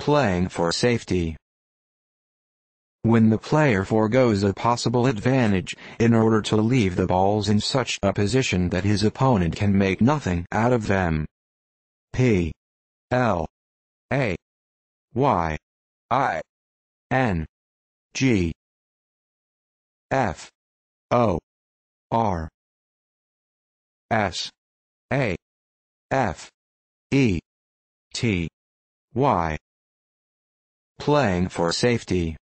Playing for safety. When the player foregoes a possible advantage, in order to leave the balls in such a position that his opponent can make nothing out of them. P. L. A. Y. I. N. G. F. O. R. S. A. F. E. T. Y. Playing for safety.